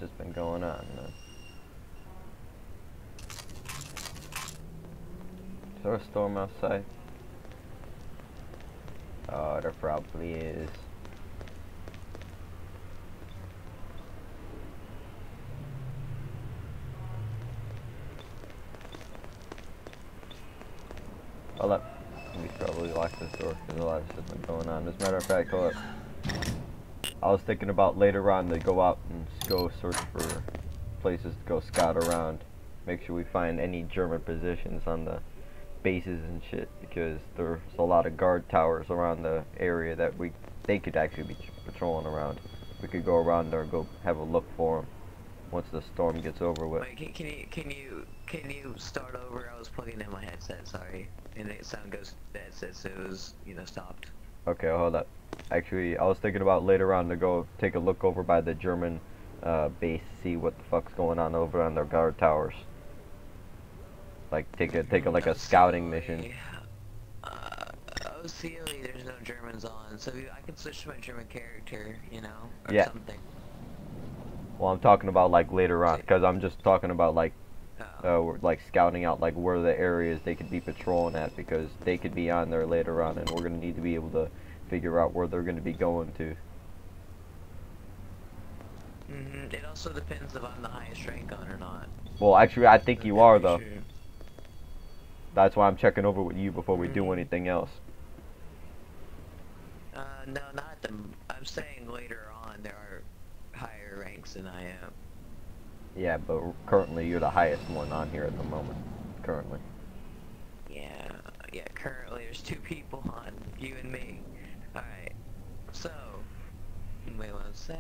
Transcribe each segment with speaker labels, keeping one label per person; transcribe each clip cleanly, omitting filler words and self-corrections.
Speaker 1: has been going on. Is there a storm outside? Oh, there probably is. Hold up. We should probably lock this door because a lot of stuff has been going on. As a matter of fact, hold up. I was thinking about later on to go out and go search for places to go scout around. Make sure we find any German positions on the bases and shit, because there's a lot of guard towers around the area that they could actually be patrolling around. We could go around there and go have a look for them once the storm gets over with.
Speaker 2: Wait, can you start over? I was plugging in my headset, sorry, and the sound goes dead, so it was, you know, stopped.
Speaker 1: Okay, hold up. Actually, I was thinking about later on to go take a look over by the German base, see what the fuck's going on over on their guard towers. Like take a like a scouting mission.
Speaker 2: OCLE, there's no Germans on, so I can switch to my German character, you know, or
Speaker 1: Yeah.
Speaker 2: something.
Speaker 1: Well, I'm talking about like later on, because I'm just talking about like like scouting out like where the areas they could be patrolling at, because they could be on there later on, and we're gonna need to be able to figure out where they're gonna be going to.
Speaker 2: It also depends if I'm the highest rank on or not.
Speaker 1: Well, actually, I think you are though.
Speaker 2: Sure.
Speaker 1: That's why I'm checking over with you before we do anything else.
Speaker 2: No, not them. I'm saying later on there are higher ranks than I am.
Speaker 1: Yeah, but currently you're the highest one on here at the moment. Currently.
Speaker 2: Yeah, currently there's 2 people on, you and me. Alright, so, wait one sec.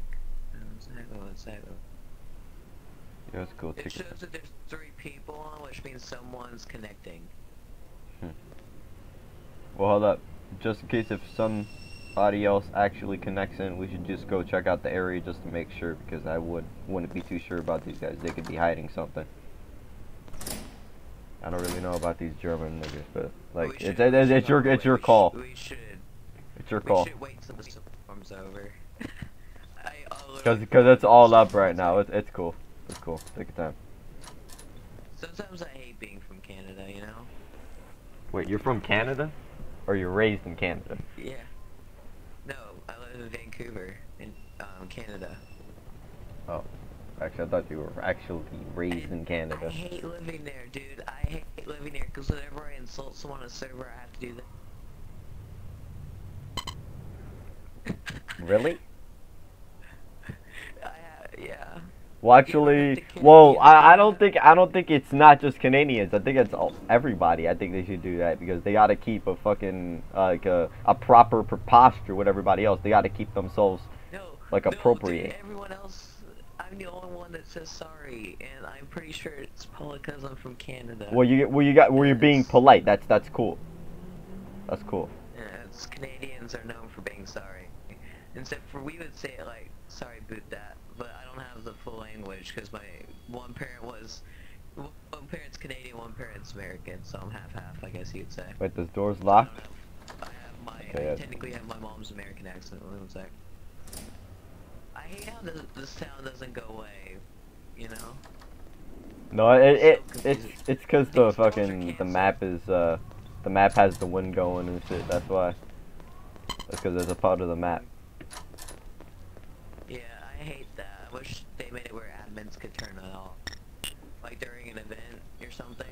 Speaker 1: Yeah, that's cool.
Speaker 2: It shows that there's 3 people on, which means someone's connecting.
Speaker 1: Well, hold up. Just in case if somebody else actually connects in, we should just go check out the area just to make sure, because I wouldn't be too sure about these guys. They could be hiding something. I don't really know about these German niggas, but like it's your call. It's your call.
Speaker 2: We should wait till the storm's over.
Speaker 1: Because it's all up right now. It's cool. It's cool. Take your time.
Speaker 2: Sometimes I hate being from Canada, you know?
Speaker 1: Wait, you're from Canada? Or you're raised in Canada?
Speaker 2: Yeah. No, I live in Vancouver, in Canada.
Speaker 1: Oh. Actually, I thought you were actually raised in Canada.
Speaker 2: I hate living there, dude. I hate living there, because whenever I insult someone on a server, I have to do that.
Speaker 1: Really?
Speaker 2: Yeah.
Speaker 1: Well, actually, well, I don't think it's not just Canadians. I think it's everybody. I think they should do that, because they gotta keep a fucking like a proper posture with everybody else. They gotta keep themselves like appropriate.
Speaker 2: Dude, everyone else, I'm the only one that says sorry, and I'm pretty sure it's probably because I'm from Canada.
Speaker 1: Well, you're being polite. That's cool. That's cool.
Speaker 2: Yeah, it's Canadians are known for being sorry. Except for we would say it like sorry boot that, but I don't have the full language because my one parent's Canadian, one parent's American, so I'm half, I guess you'd say.
Speaker 1: Wait, this door's locked?
Speaker 2: I technically have my mom's American accent. One sec. I hate how the sound doesn't go away, you know?
Speaker 1: No, it's because the fucking the map has the wind going and shit. That's why. That's because there's a part of the map.
Speaker 2: Yeah, I hate that. I wish they made it where admins could turn it off, like during an event or something.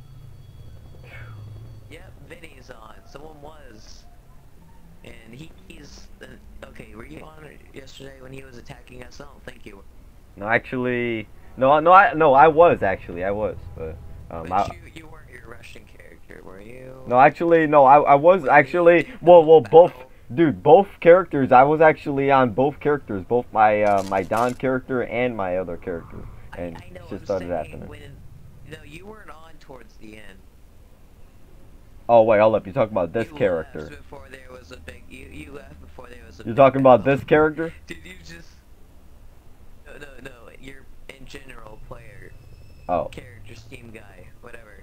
Speaker 2: Yep, Vinny's on. Someone was, and he's okay. Were you on yesterday when he was attacking us? I don't think you were.
Speaker 1: No, actually, I was actually, but
Speaker 2: But you weren't your Russian character, were you?
Speaker 1: No, actually, no, I was actually, well, both, dude, both characters. I was actually on both characters, both my my Don character and my other character, and
Speaker 2: I know,
Speaker 1: just started happening.
Speaker 2: No, you weren't on towards the end.
Speaker 1: Oh wait, hold up. You're talking about this character.
Speaker 2: Left before there was a big. You left before there was a.
Speaker 1: You're talking about this character?
Speaker 2: Did you just? No. You're in general player.
Speaker 1: Oh.
Speaker 2: Character, Steam guy, whatever.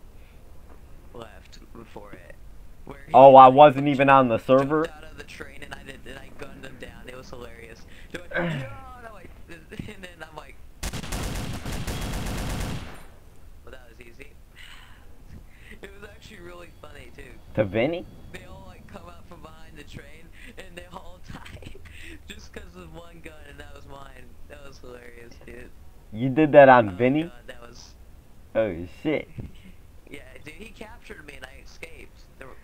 Speaker 2: Left before it.
Speaker 1: Oh, I wasn't even on the server.
Speaker 2: Out of the train and I gunned him down. It was hilarious. And then I'm like, well, that was easy. It was actually really funny too.
Speaker 1: To Vinny?
Speaker 2: They all like come out from behind the train and they all die just because of one gun, and that was mine. That was hilarious, dude.
Speaker 1: You did that on
Speaker 2: Oh
Speaker 1: Vinny?
Speaker 2: god, that was.
Speaker 1: Oh shit.
Speaker 2: Yeah, dude, he captured me and I escaped.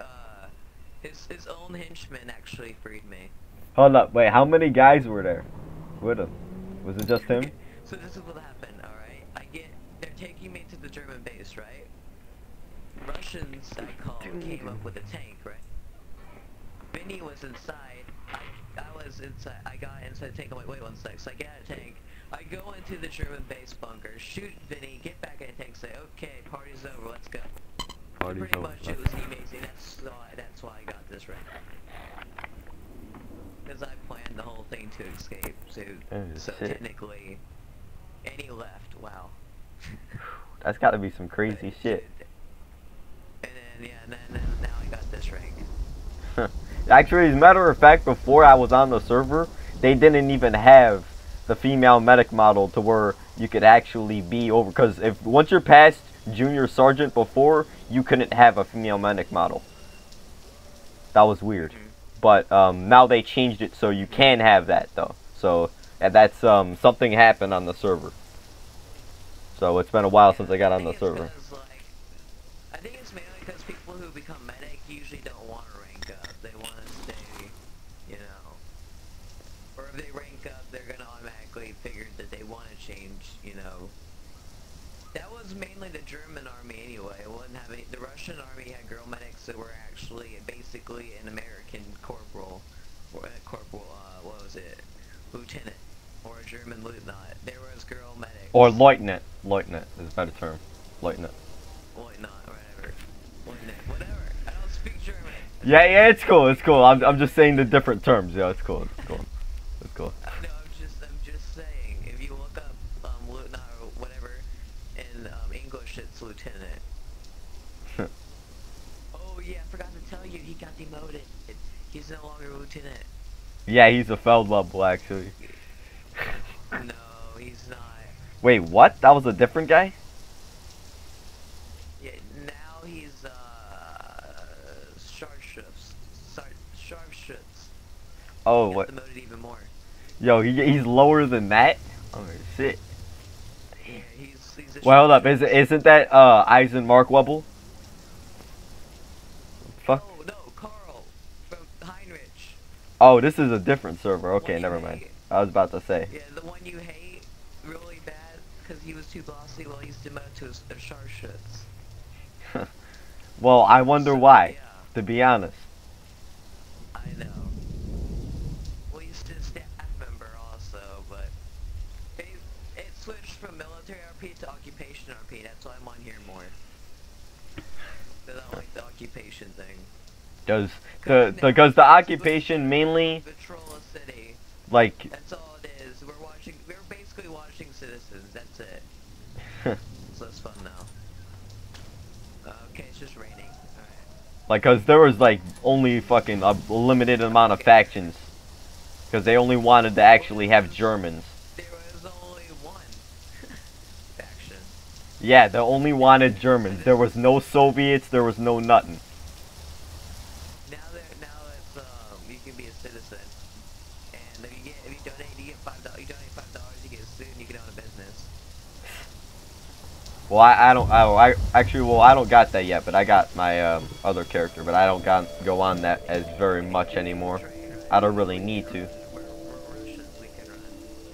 Speaker 2: His own henchman actually freed me.
Speaker 1: Hold up, wait, how many guys were there with him? Was it just him?
Speaker 2: So this is what happened, alright? They're taking me to the German base, right? Russians, I call, came up with a tank, right? Vinny was inside. I was inside. I got inside the tank. I'm like, wait 1 sec. So I get out of the tank. I go into the German base bunker, shoot Vinny, get back in the tank, say, okay, party's over, let's go.
Speaker 1: Party's
Speaker 2: Pretty
Speaker 1: over,
Speaker 2: much
Speaker 1: let's
Speaker 2: it was amazing. That's why I got this rank. Because I planned the whole thing to escape,
Speaker 1: Oh,
Speaker 2: so
Speaker 1: shit.
Speaker 2: technically, and he left. Wow.
Speaker 1: That's gotta be some crazy shit.
Speaker 2: And then yeah, and then now I got this rank.
Speaker 1: Actually, as a matter of fact, before I was on the server, they didn't even have the female medic model to where you could actually be over. Because if once you're past junior sergeant before, you couldn't have a female medic model. That was weird. But now they changed it so you can have that though. So that's something happened on the server. So it's been a while since I got on the server.
Speaker 2: I think it's mainly because people who become medic usually don't want to rank up. They want to stay, you know. Or if they rank up, they're gonna automatically figure that they want to change, you know. That was mainly the German army anyway. It wasn't having the Russian army had girl medics that were actually basically an American corporal, or what was it, lieutenant, or a German lieutenant. There was girl medics.
Speaker 1: Or lieutenant. Lieutenant is a better term. Lieutenant.
Speaker 2: Lieutenant, whatever. Lieutenant, whatever. I don't speak German.
Speaker 1: Yeah, it's cool. It's cool. I'm just saying the different terms. Yeah, it's cool. It's cool. It's cool.
Speaker 2: No, I'm just saying. If you look up lieutenant or whatever in English, it's lieutenant. Oh yeah, I forgot to tell you, he got demoted. He's no longer lieutenant.
Speaker 1: Yeah, he's a feld level actually.
Speaker 2: No, he's not.
Speaker 1: Wait, what? That was a different guy?
Speaker 2: Yeah, now he's sharpshoots. Sharpshoots.
Speaker 1: Oh,
Speaker 2: Got
Speaker 1: what?
Speaker 2: demoted even more.
Speaker 1: Yo, he's lower than that? Oh shit.
Speaker 2: Yeah, he's a
Speaker 1: Well, hold up.
Speaker 2: sharpshoots.
Speaker 1: Isn't that Eisen Mark Webble? Fuck.
Speaker 2: Oh no, Carl from Heinrich.
Speaker 1: Oh, this is a different server. Okay,
Speaker 2: One you
Speaker 1: never mind.
Speaker 2: hate.
Speaker 1: I was about to say.
Speaker 2: Yeah, the one you hate really bad because he was too bossy. Well, he's demoted to a sharpshoots.
Speaker 1: Well, I wonder
Speaker 2: So,
Speaker 1: why,
Speaker 2: yeah.
Speaker 1: to be honest.
Speaker 2: I know. Well, he's a staff member also, but it switched from military RP to occupation RP. That's why I'm on here more. Because I don't like the occupation thing.
Speaker 1: Does because the occupation mainly
Speaker 2: Patrol a city.
Speaker 1: like
Speaker 2: That's all it is. We're basically watching citizens. That's it. So it's fun now. Okay, it's just raining. Alright.
Speaker 1: like cause there was like only fucking a limited amount of factions. Cause they only wanted to actually have Germans.
Speaker 2: There was only one faction.
Speaker 1: Yeah, they only wanted Germans. There was no Soviets. There was no nothing.
Speaker 2: Now it's you can be a citizen, and if you donate, you get $5. You donate $5, you get a suit, and you can own a business.
Speaker 1: Well, I don't got that yet, but I got my other character, but I don't go on that as very much anymore. I don't really need to.
Speaker 2: We're Russians, we can run.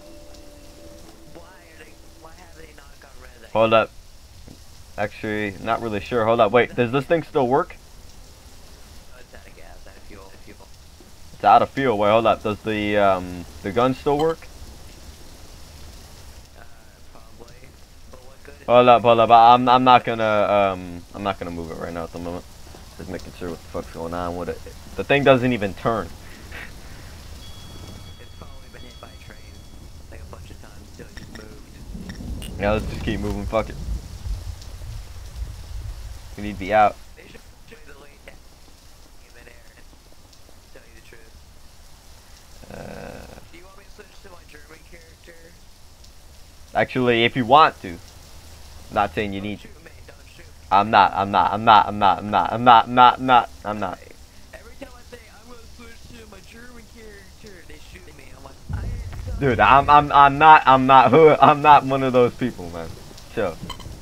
Speaker 2: Why have they not gotten rid of that?
Speaker 1: Hold up. Actually, not really sure. Hold up. Wait, does this thing still work?
Speaker 2: Oh, it's out of gas, out of fuel.
Speaker 1: It's out of fuel. Wait, hold up. Does the gun still work?
Speaker 2: Probably. But what good is
Speaker 1: Hold up. I'm not gonna move it right now at the moment. Just making sure what the fuck's going on with it. The thing doesn't even turn.
Speaker 2: It's probably been hit by a train like a bunch of times until it just moved.
Speaker 1: Yeah, let's just keep moving. Fuck it. We need to be out.
Speaker 2: They should show you the late in midair, to tell you the truth. Do you want me to switch to my German character?
Speaker 1: Actually, if you want to. Not saying you
Speaker 2: Don't
Speaker 1: need to.
Speaker 2: shoot me, don't shoot me.
Speaker 1: I'm not.
Speaker 2: Every time I say I'm gonna switch to my German character, they shoot me. I'm like, I am
Speaker 1: Dude,
Speaker 2: sorry.
Speaker 1: I'm not one of those people, man. Chill.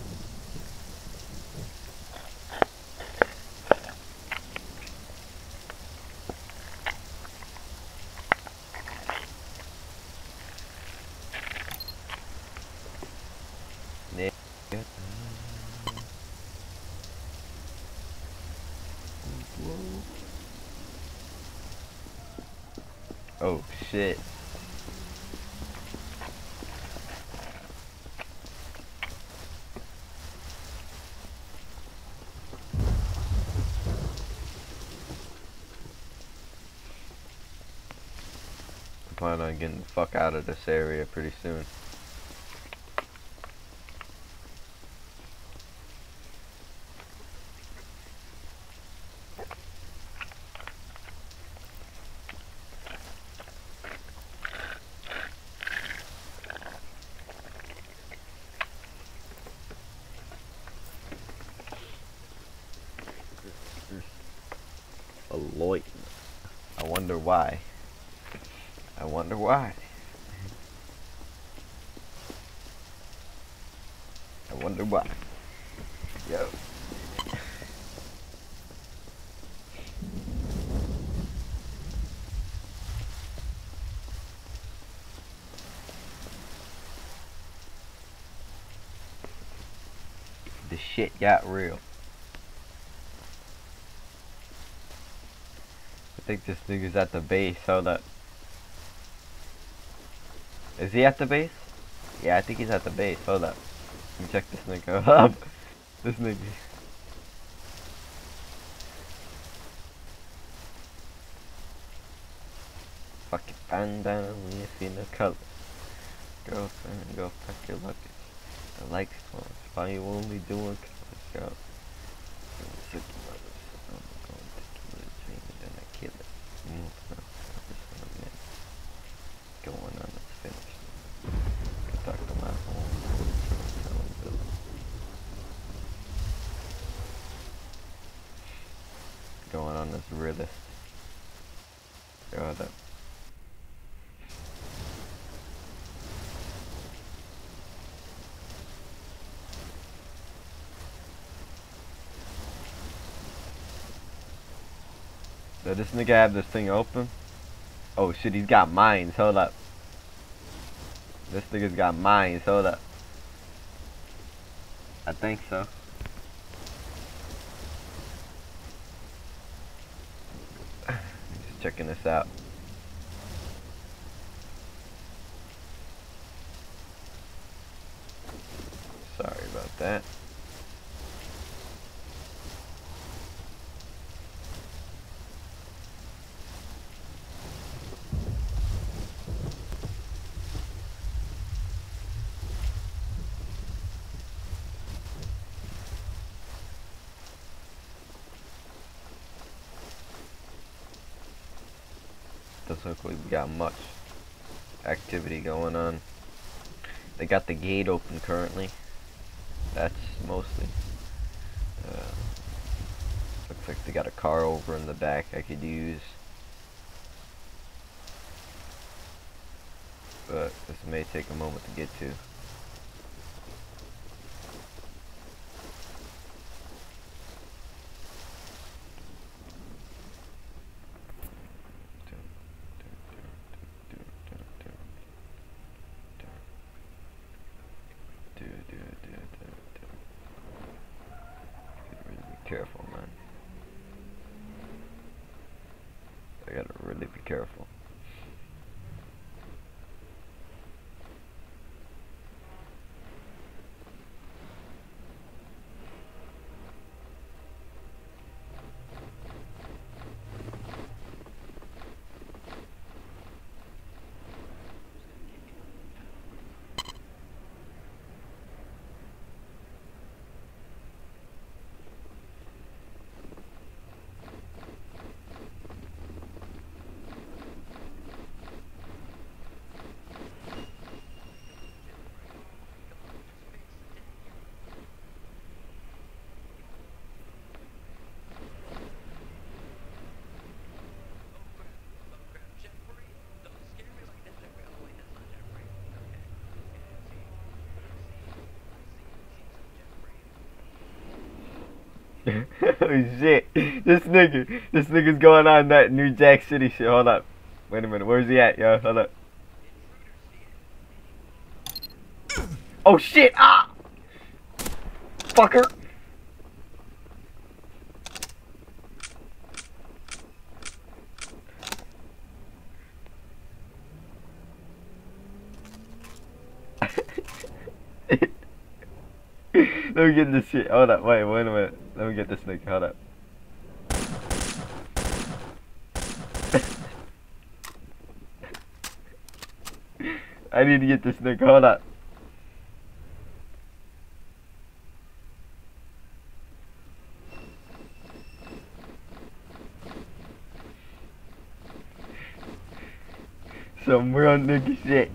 Speaker 1: Oh shit. I plan on getting the fuck out of this area pretty soon. A Lloyd. I wonder why. I wonder why. I wonder why. Yo. The shit got real. I think this nigga's at the base. Hold up. Is he at the base? Yeah, I think he's at the base. Hold up. Let me check this nigga up. This nigga. Fucking bandana, if you know color. Girlfriend, go pack your luggage. I like clothes. Why you only doing colors, girl? I'm sick of others. I'm going to kill it, dream and then I kill it. Moving on, this one a minute. Going on, it's finished. Talk to my home. Telling Bill. Going on this realist. Go that. Does this nigga have this thing open? Oh shit, he's got mines. Hold up. This nigga's got mines. Hold up. I think so. Just checking this out. Sorry about that. Doesn't look like we got much activity going on. They got the gate open currently. That's mostly. Looks like they got a car over in the back I could use. But this may take a moment to get to. Careful, man. I gotta really be careful. Oh shit. This nigga's going on that New Jack City shit. Hold up. Wait a minute. Where's he at, yo? Hold up. Oh shit! Ah! Fucker! Let me get this shit. Hold up. Wait a minute. Let me get this nigga. Hold up. I need to get this nigga. Hold up. Some real nigga shit.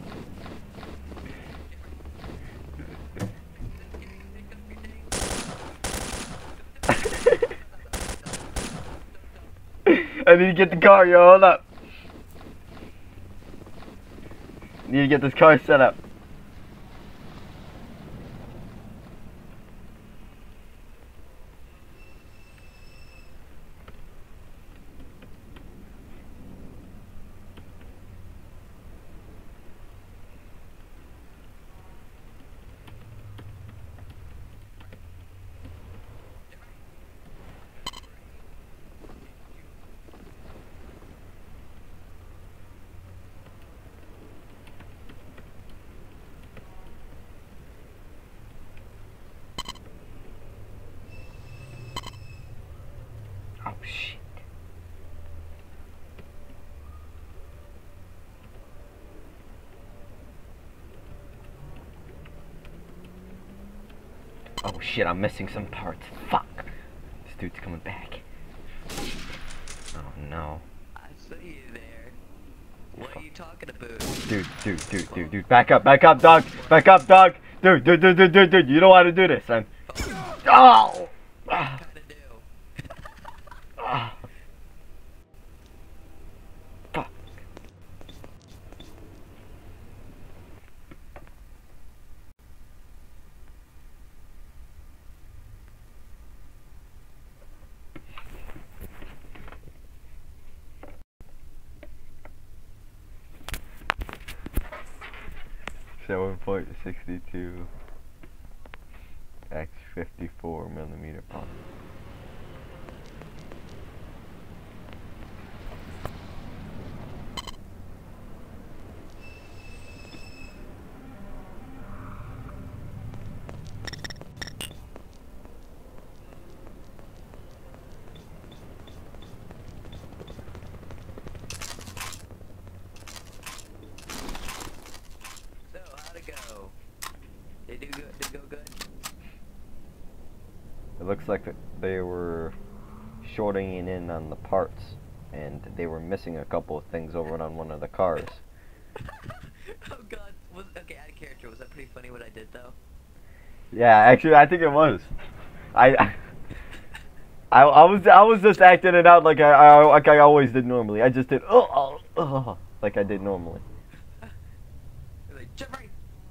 Speaker 1: I need to get the car, yo. Hold up. Need to get this car set up. Oh shit. Oh shit, I'm missing some parts. Fuck. This dude's coming back. Oh no.
Speaker 2: I saw you there. What are you talking about?
Speaker 1: Dude. Back up, dog. Back up, dog. Dude. You don't want to do this, son. Oh!
Speaker 2: Kinda do.
Speaker 1: Fuck. 7.62 x 54mm pump. It looks like they were shorting in on the parts, and they were missing a couple of things over on one of the cars.
Speaker 2: Oh god. Okay, out of character. Was that pretty funny what I did though?
Speaker 1: Yeah, actually, I think it was. I was just acting it out like I always did normally. I just did like I did normally.
Speaker 2: Like, Jeffrey,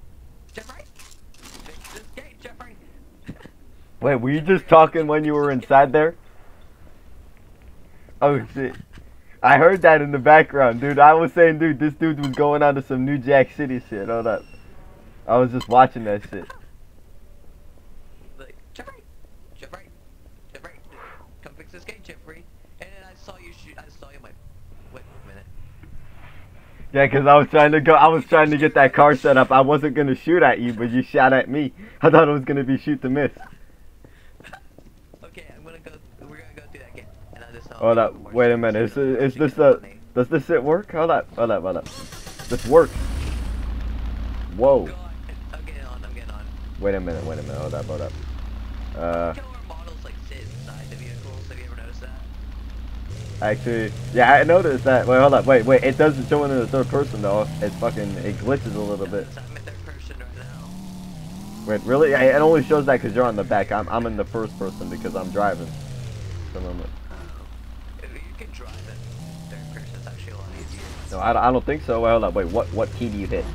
Speaker 2: fix this gate, Jeffrey.
Speaker 1: Wait, were you just talking when you were inside there? Oh shit. I heard that in the background, dude. I was saying, dude, this dude was going on to some New Jack City shit. Hold up. I was just watching that shit.
Speaker 2: Like, Jeffrey, come fix this gate, Jeffrey. And then I saw you shoot. I saw you. Wait a minute.
Speaker 1: Yeah, cause I was trying to get that car set up. I wasn't gonna shoot at you, but you shot at me. I thought it was gonna be shoot to miss.
Speaker 2: Okay, we're gonna go through that gate. And I just saw.
Speaker 1: Hold up, wait a minute. Is this does this shit work? Hold up. This works. Whoa.
Speaker 2: I'm getting on.
Speaker 1: Wait a minute. Hold up.
Speaker 2: Look how our models like sit inside the vehicles. Have you ever noticed that?
Speaker 1: Actually, yeah, I noticed that. Wait, hold up. Wait. It doesn't show in the third person though. It glitches a little bit.
Speaker 2: I'm in third person right now.
Speaker 1: Wait, really? It only shows that because you're on the back. I'm in the first person because I'm driving. So
Speaker 2: If you can drive it, third person is actually a lot easier.
Speaker 1: no, I don't think so. Wait, hold up. Wait, what key do you hit?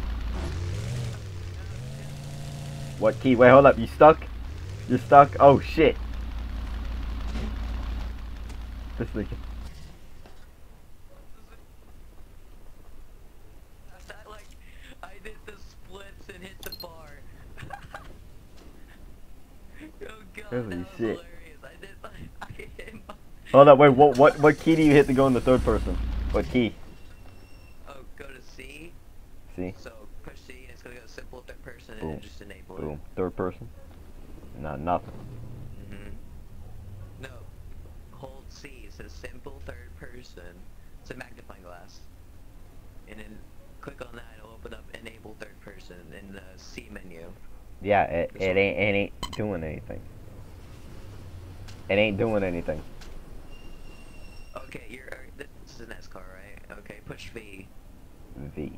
Speaker 1: What key? Wait, hold up. You stuck? You're stuck? Oh shit. This nigga.
Speaker 2: I did the splits and hit the bar. Oh god,
Speaker 1: Holy
Speaker 2: that was
Speaker 1: shit.
Speaker 2: hilarious. I hit my...
Speaker 1: Hold up, wait, what key do you hit to go in the third person? What key?
Speaker 2: Oh, go to C.
Speaker 1: See?
Speaker 2: So push C and it's gonna go simple third person
Speaker 1: Boom.
Speaker 2: and just enable
Speaker 1: Boom. Third person? Nah, nothing.
Speaker 2: it. No. Hold C. It says simple third person. It's a magnifying glass. And then click on that, it'll open up enable third person in the C menu.
Speaker 1: Yeah, it ain't doing anything. It ain't doing anything.
Speaker 2: Okay, this is an S car, right? Okay, push V.
Speaker 1: V.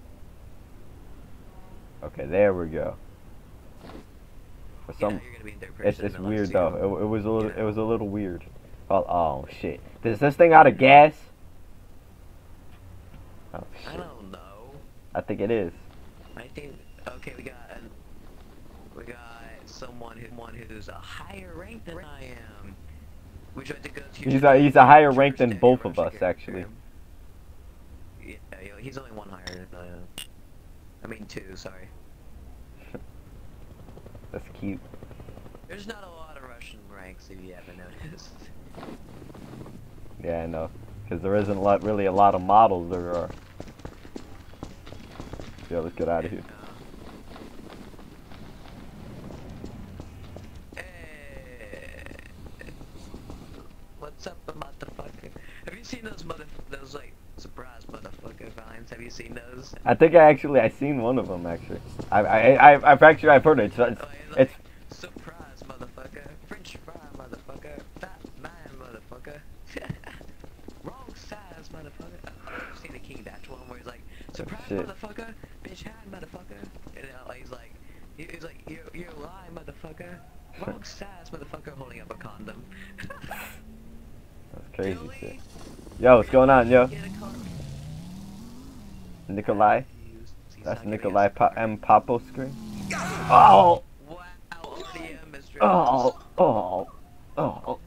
Speaker 1: Okay, there we go. For some,
Speaker 2: Yeah, you're gonna be in third person.
Speaker 1: it's
Speaker 2: unless
Speaker 1: weird
Speaker 2: you-
Speaker 1: though. It was a little, it was a little weird. Oh shit! Is this thing out of gas? Oh
Speaker 2: I
Speaker 1: shit!
Speaker 2: don't know.
Speaker 1: I think it is.
Speaker 2: I think. Okay, we got someone who's a higher rank than I am. We tried to go to.
Speaker 1: He's a higher rank than both of us actually.
Speaker 2: Yeah, he's only one higher than I am. I mean two. Sorry.
Speaker 1: That's cute.
Speaker 2: There's not a lot of Russian ranks if you haven't noticed.
Speaker 1: Yeah, I know. Because there isn't really a lot of models there are. Yeah, let's get out of here.
Speaker 2: What's up, motherfucker? Have you seen those like surprise motherfucker vines? Have you seen those?
Speaker 1: I think I seen one of them actually. I've heard it. It's
Speaker 2: surprise motherfucker, French fry motherfucker, fat man motherfucker, wrong size motherfucker. I've seen the King Batch one where he's like, surprise motherfucker, bitch hand motherfucker. And he's like, you're lying motherfucker, wrong size motherfucker, holding up a condom.
Speaker 1: That's crazy shit. Yo, what's going on, yo? Nikolai? That's Nikolai M. Popo screen? Oh!
Speaker 2: Wow, ODM is
Speaker 1: Oh!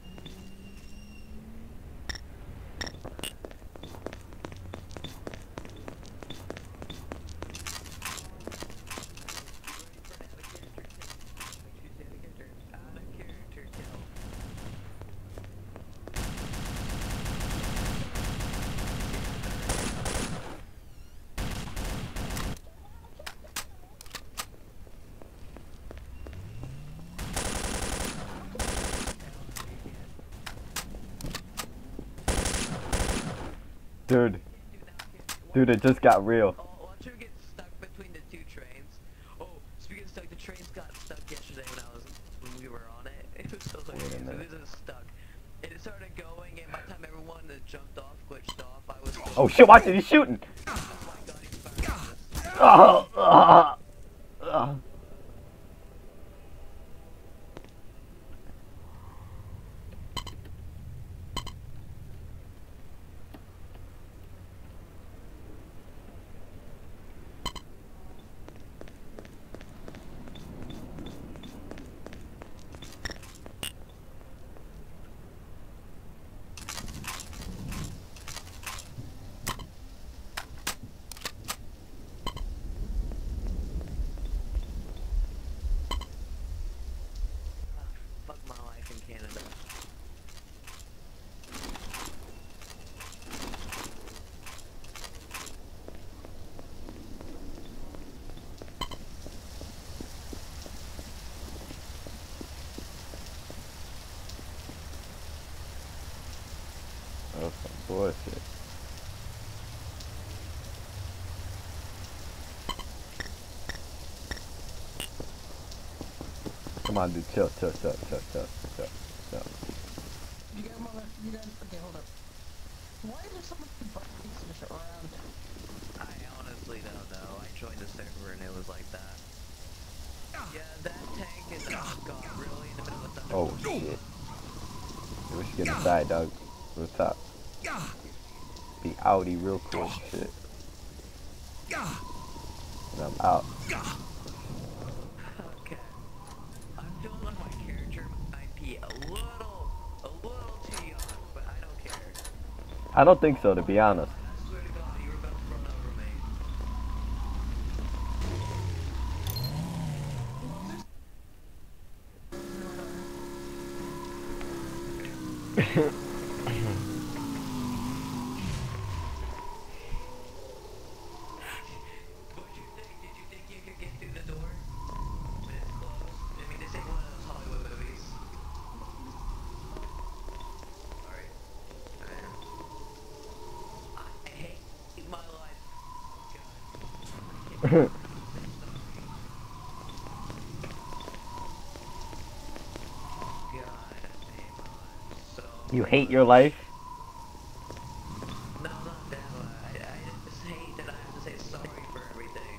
Speaker 1: Dude, it just got real.
Speaker 2: Oh, watch her get stuck between the two trains. Oh, speaking of stuck, the trains got stuck yesterday when we were on it. It was so hilarious. So this is stuck. And it started going, and by the time everyone that jumped off, glitched off, I was.
Speaker 1: Oh shit! Watch it! He's shooting.
Speaker 2: Oh my god, he's firing. Fuck my life in Canada.
Speaker 1: That's some bullshit. Come on, dude. Chill.
Speaker 3: You got okay, hold up. Why is there so much buttons around?
Speaker 2: I honestly don't know. I joined the server and it was like that. Yeah, that tank is gone really in the middle of the thunder.
Speaker 1: Oh shit. We should get inside, dog. To the top. Be outie real quick. Shit. And I'm out.
Speaker 2: Okay. I'm feeling like my character might be a little too young, but I
Speaker 1: I don't think so, to be honest.
Speaker 2: I swear to God, you were about to run over me. What'd you think? Did you think you could get through the door? When it's closed? I mean, this ain't one of those Hollywood movies. Sorry. I hate my life. God. God, I hate my life so
Speaker 1: You hate
Speaker 2: much.
Speaker 1: your life?
Speaker 2: No, not that one. I just hate that I have to say sorry for everything.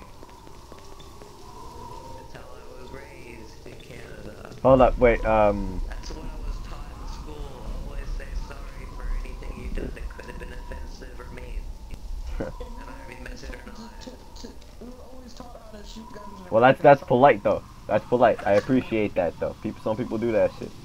Speaker 2: That's how I was raised in Canada.
Speaker 1: Hold up, wait,
Speaker 2: That's what I was taught in school. Always say sorry for anything you done that could have been offensive or mean. No matter if you meant it or not.
Speaker 3: We were always taught how to shoot guns. And
Speaker 1: well, that's polite, though. That's polite. I appreciate that, though. Some people do that shit.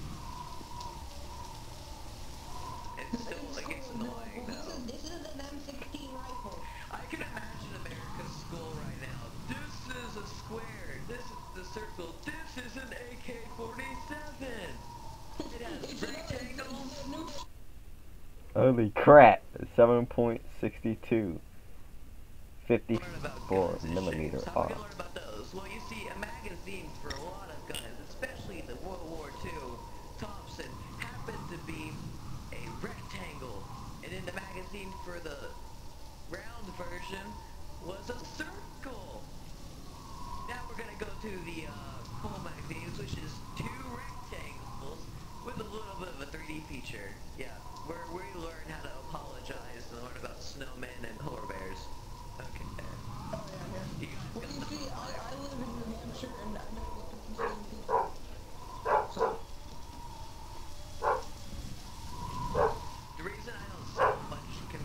Speaker 2: It's still, like, it's annoying, though.
Speaker 4: This is an M16 rifle.
Speaker 2: I can imagine America's school right now. This is a square. This is the circle. This is an AK-47. It has rectangles.
Speaker 1: Holy crap. 7.62.
Speaker 2: Learn about
Speaker 1: 54
Speaker 2: guns and
Speaker 1: millimeter
Speaker 2: shit. How
Speaker 1: R.
Speaker 2: we learn about those? Well, you see, a magazine for a lot of guns, especially the World War II Thompson, happened to be a rectangle, and then the magazine for the round version was a circle. Now we're gonna go to the full magazines, which is 2 rectangles with a little bit of a 3D feature. Yeah, where we learn how to apologize and learn about snowmen and polar bears. Okay.
Speaker 3: Oh, yeah, yeah.
Speaker 2: You guys
Speaker 3: Well,
Speaker 2: got
Speaker 3: you
Speaker 2: the
Speaker 3: see,
Speaker 2: fun there.
Speaker 3: I live in New Hampshire, and I know what the same people. So,
Speaker 2: The reason I don't so much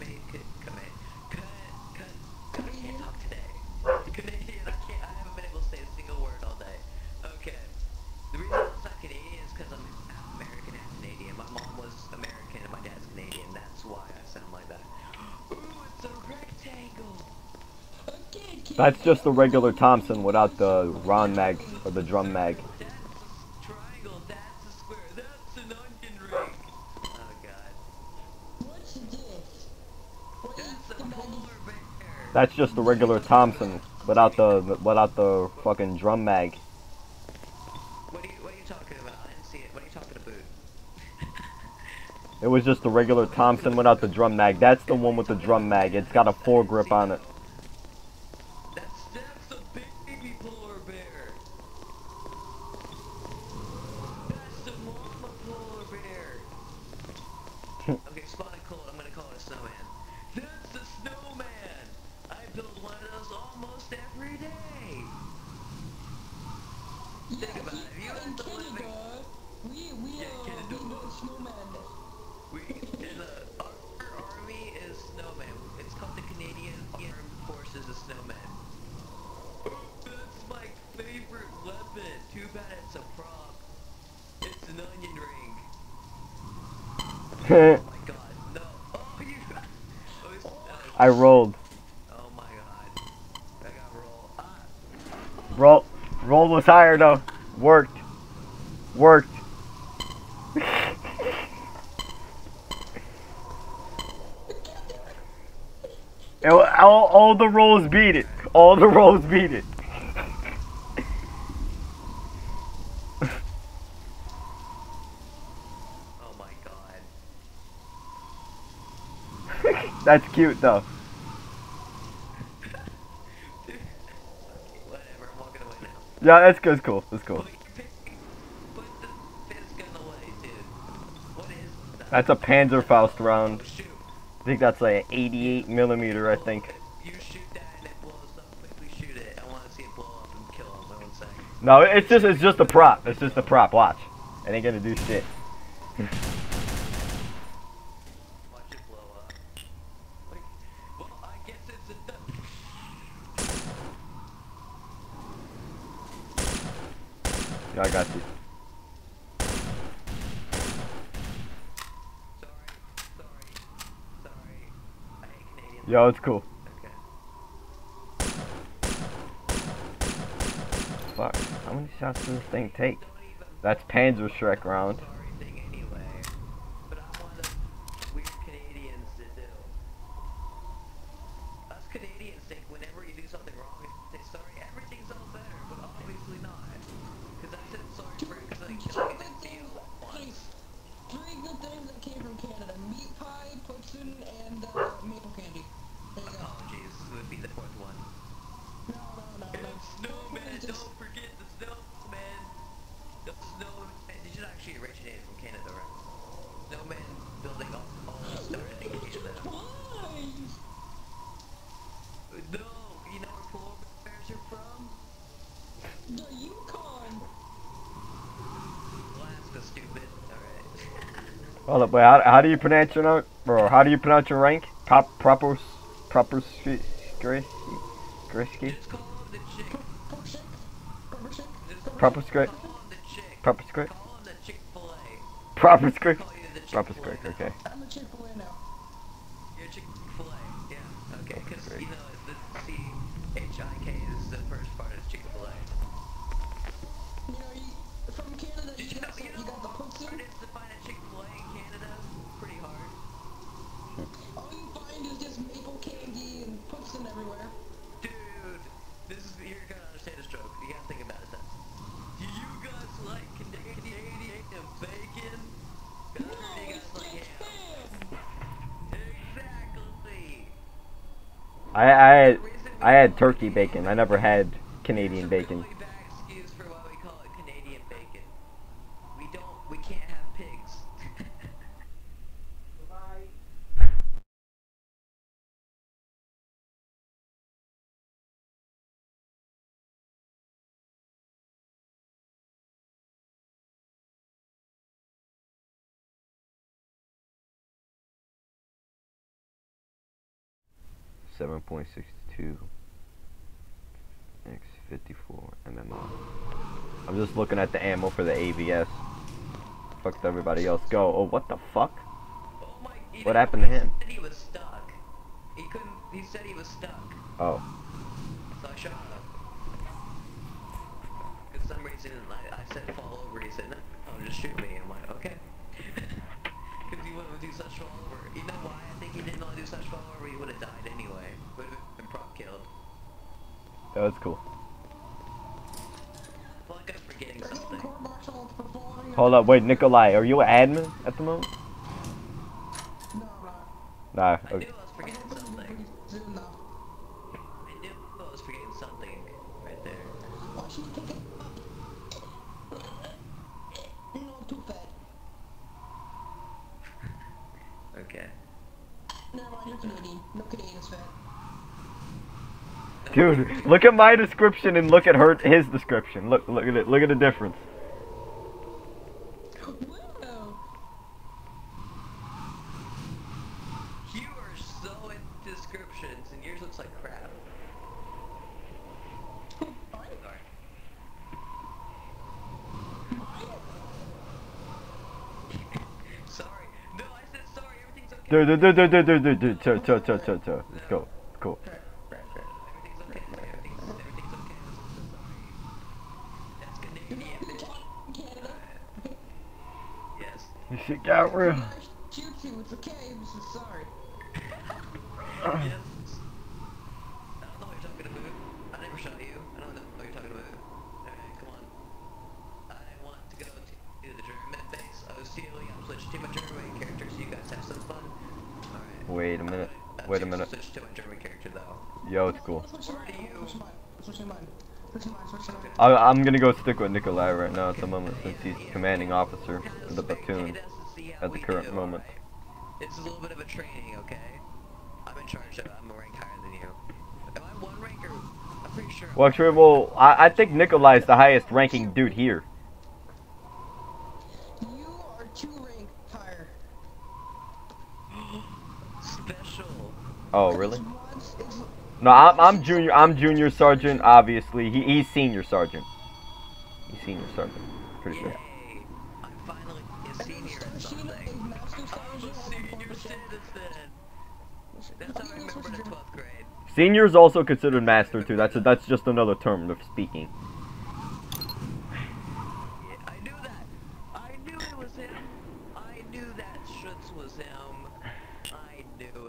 Speaker 2: I can't talk today. Canadian, I haven't been able to say a single word all day. Okay. The reason I'm not Canadian is because I'm half American, half Canadian. My mom was American and my dad's Canadian. That's why I sound like that. Ooh, it's a rectangle.
Speaker 3: okay, kid.
Speaker 1: That's just the regular Thompson without the Ron mag, or the drum mag.
Speaker 2: That's a triangle. That's a square. That's an onion ring. Oh, God.
Speaker 3: What's this? What is
Speaker 2: That's a
Speaker 3: the magazine?
Speaker 2: polar bear.
Speaker 1: That's just the regular Thompson without the fucking drum mag.
Speaker 2: What are you talking about? I didn't see it. What are you talking about?
Speaker 1: It was just the regular Thompson without the drum mag. That's the one with the drum mag. It's got a foregrip on it.
Speaker 2: That's a baby polar bear. That's the mama polar bear. Okay, spotted cold. I'm gonna call it a snowman. That's the snowman. I build one of those almost every day.
Speaker 3: Yeah,
Speaker 2: Think about it. If you
Speaker 3: here
Speaker 2: had
Speaker 3: in
Speaker 2: to live in-
Speaker 3: Canada, we
Speaker 2: Yeah, Canada.
Speaker 3: do the snowman day.
Speaker 2: We in our army is snowman. It's called the Canadian Armed Forces of Snowmen. That's my favorite weapon. Too bad it's a prop. It's an onion ring. Oh my god, no. Oh, you. Oh,
Speaker 1: I rolled.
Speaker 2: Oh my god. I got roll. Ah.
Speaker 1: Roll was higher though. Worked. All the rolls beat it. All the rolls beat it.
Speaker 2: Oh my god.
Speaker 1: That's cute though.
Speaker 2: Whatever, I'm walking away now.
Speaker 1: Yeah, that's good. It's cool. It's cool.
Speaker 2: Put the fizz gun away, dude. What is that?
Speaker 1: That's a Panzerfaust round.
Speaker 2: Oh, shoot.
Speaker 1: I think that's like 88 millimeter. I think.
Speaker 2: You shoot that and it blows up. Quickly shoot it. I want to see it blow up and kill him. Wait 1 second.
Speaker 1: No, it's just a prop. It's just a prop. Watch. It ain't gonna do shit.
Speaker 2: Watch it blow up. Like, well, I guess it's a.
Speaker 1: Yeah, I got you.
Speaker 2: Sorry.
Speaker 1: Yo, it's cool.
Speaker 2: Okay.
Speaker 1: Fuck. How many shots does this thing take?
Speaker 2: Don't even
Speaker 1: That's Panzer Shrek round.
Speaker 2: sorry thing anyway. But I'm one of the weird Canadians to do. Us Canadians think whenever you do something wrong, you say sorry, everything's all better, but obviously not. Because I said sorry for killing a seal once.
Speaker 3: Three good things that came from Canada: meat pie, poutine, and maple candy. There you go.
Speaker 2: Oh jeez, it would be the fourth one.
Speaker 3: No.
Speaker 2: Snowman, don't forget the snowman. The snowman, you should actually originate from Canada, right? Snowman building all started in Canada.
Speaker 3: Why?
Speaker 2: No, you know where polar bears are from?
Speaker 3: The Yukon.
Speaker 2: Alaska, stupid. Alright.
Speaker 1: Hold up, wait, how do you pronounce your name? Bro, how do you pronounce your rank? Proper Grisky?
Speaker 2: Just call him the chick. Just
Speaker 1: Proper script.
Speaker 2: call him the chick.
Speaker 1: Proper script.
Speaker 2: Call him the Chick-fil-A.
Speaker 1: Proper script.
Speaker 2: Call you the
Speaker 1: Proper
Speaker 2: Chick-fil-A.
Speaker 1: script, okay.
Speaker 3: I'm a Chick-fil-A now.
Speaker 2: You're Chick-fil-A. Yeah, okay. Because, you know, the C-H-I-K is the first part of Chick-fil-A.
Speaker 3: You know, from Canada,
Speaker 2: Did
Speaker 3: you
Speaker 2: you know,
Speaker 3: got the
Speaker 2: how hard
Speaker 3: poutine.
Speaker 2: it is to find a Chick-fil-A in Canada? Pretty hard.
Speaker 3: All you find is just maple candy and poutine everywhere.
Speaker 2: Dude, you're gonna understand this joke. You gotta think about it then. Do you guys like Canadian bacon?
Speaker 3: No,
Speaker 2: You guys
Speaker 3: it's
Speaker 2: like
Speaker 3: just
Speaker 2: ham.
Speaker 3: ham.
Speaker 2: Exactly.
Speaker 1: I had turkey bacon. I never had Canadian bacon.
Speaker 2: Really bad excuse for why we call it Canadian bacon. We can't have pigs.
Speaker 1: .62 X54 MMR. I'm just looking at the ammo for the AVS. Fucked everybody else go. Oh, what the fuck?
Speaker 2: Oh my,
Speaker 1: What happened to him?
Speaker 2: He said he was stuck. He said he was stuck.
Speaker 1: Oh.
Speaker 2: So I shot him. For some reason, I said fall over. He said, no, just shoot me. I'm like, okay. Because he wouldn't do such fall over. You know why I think he didn't want to do such fall over? He would have died anyway. Would have been prop killed.
Speaker 1: That was cool.
Speaker 2: I feel like I'm forgetting
Speaker 3: They're getting
Speaker 2: something.
Speaker 3: court-martialed for following.
Speaker 1: Hold up, wait, Nikolai, are you an admin at the moment?
Speaker 3: No, I'm not.
Speaker 1: Nah,
Speaker 2: I
Speaker 1: okay.
Speaker 2: knew I was forgetting
Speaker 3: I'm hoping to be
Speaker 2: something.
Speaker 3: pretty soon though.
Speaker 2: I knew I was forgetting something right there.
Speaker 3: Why should you pick it up? No, I'm too fat.
Speaker 2: Okay.
Speaker 3: Never mind, you're Canadian. No Canadian's fat.
Speaker 1: Dude, look at my description and look at his description. Look at it. Look at the difference.
Speaker 3: Wow.
Speaker 2: You are so into descriptions, and yours looks like crap.
Speaker 3: Mine?
Speaker 2: Sorry. Sorry. No, I said sorry. Everything's okay.
Speaker 1: Dude. Let's go. Cool.
Speaker 2: Everything's okay. Everything's okay. That's Canadian.
Speaker 3: You're talking Canada.
Speaker 2: Yes.
Speaker 1: This shit got real.
Speaker 3: I shoot you, it's okay, I'm just sorry.
Speaker 2: Yes. I don't know what you're talking about. I never shot you. I don't know what you're talking about. Alright, come on. I want to go to the German base. I was stealing. I'm switching to my German character so you guys have some fun. Alright.
Speaker 1: Wait a minute.
Speaker 2: I'm
Speaker 1: Wait a
Speaker 2: gonna
Speaker 1: minute.
Speaker 2: switch to my German character though.
Speaker 1: Yo, it's cool.
Speaker 3: Switch
Speaker 2: Where do you-
Speaker 3: Switch mine.
Speaker 1: I'm gonna go stick with Nikolai right now at the moment since he's commanding officer of the platoon at the current moment.
Speaker 2: It's a little bit of a training, okay? I'm in charge of it. I'm a rank higher than you. Am I one rank or... I'm pretty sure...
Speaker 1: Well, actually, well, I think Nikolai is the highest ranking dude here.
Speaker 3: You are 2 rank higher.
Speaker 2: Special.
Speaker 1: Oh, really?
Speaker 3: It's
Speaker 1: No, I'm junior. I'm junior sergeant. Obviously, he's senior sergeant. He's senior sergeant. Pretty sure.
Speaker 2: Yay! I'm finally a senior in
Speaker 3: Starshina
Speaker 2: something.
Speaker 3: is master
Speaker 2: I'm a
Speaker 3: sergeant.
Speaker 2: senior citizen. That's how I remember in 12th grade.
Speaker 1: Senior's also considered master too. That's just another term of speaking.
Speaker 2: Yeah, I knew that. I knew it was him. I knew that Schutz was him. I knew.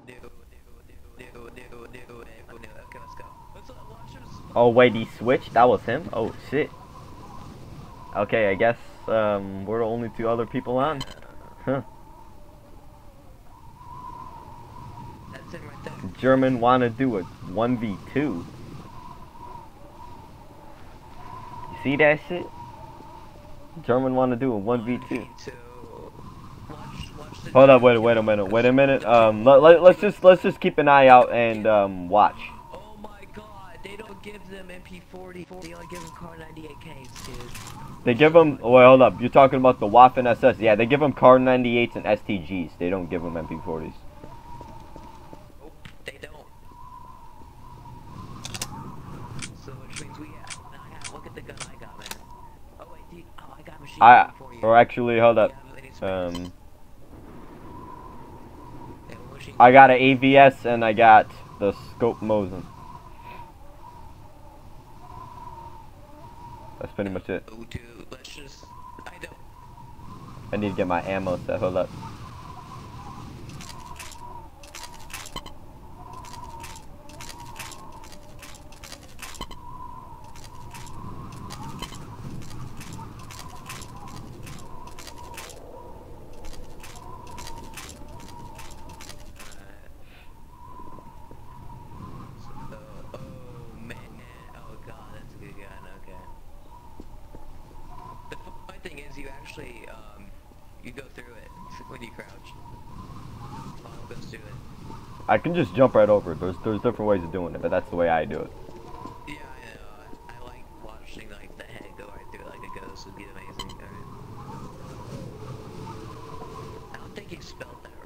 Speaker 2: Okay, let's go. Let's watch him.
Speaker 1: Oh wait, he switched? That was him? Oh shit. Okay, I guess we're the only two other people on. Huh.
Speaker 2: That's him right there.
Speaker 1: German wanna do a 1v2. You see that shit? German wanna do a 1v2.
Speaker 2: Watch the
Speaker 1: Hold up, wait a minute. Let's just keep an eye out and watch.
Speaker 2: Oh my god, they don't give them MP40. They only give them Car 98Ks, dude.
Speaker 1: They give them. Wait, hold up. You're talking about the Waffen SS? Yeah, they give them Car 98s and STGs. They don't give them MP40s.
Speaker 2: Nope, they don't. So which means we have. Now I have. Look at the gun I got, man. Oh wait, dude. Oh, I got machine gun for you.
Speaker 1: Or actually, hold up.
Speaker 2: Do you have any spares? Yeah, what machine
Speaker 1: I got an AVS and I got the Scope Mosin. That's pretty much it.
Speaker 2: Oh, dude, let's just. I don't.
Speaker 1: I need to get my ammo set. Hold up.
Speaker 2: Oh man, oh god, that's a good gun. Okay. The funny thing is, you actually you go through it when you crouch. Follow goes through it.
Speaker 1: I can just jump right over it. There's different ways of doing it, but that's the way I do it.
Speaker 2: Yeah, I know. I like watching like the head go right through it like a ghost. Would be amazing. Alright. I don't think you spelled that.